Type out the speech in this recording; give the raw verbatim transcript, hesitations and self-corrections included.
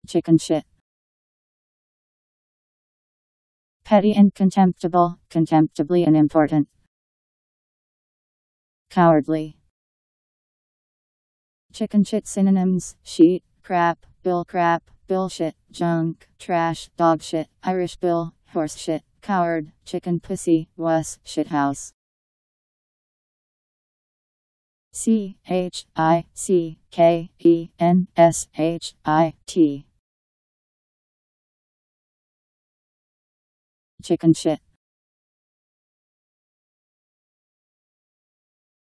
Chicken shit. Petty and contemptible, contemptibly unimportant. Cowardly. Chicken shit synonyms: sheet, crap, bill crap, bullshit, junk, trash, dog shit, Irish bill, horse shit, coward, chicken pussy, wuss, shithouse. C H I C K E N S H I T. Chicken shit.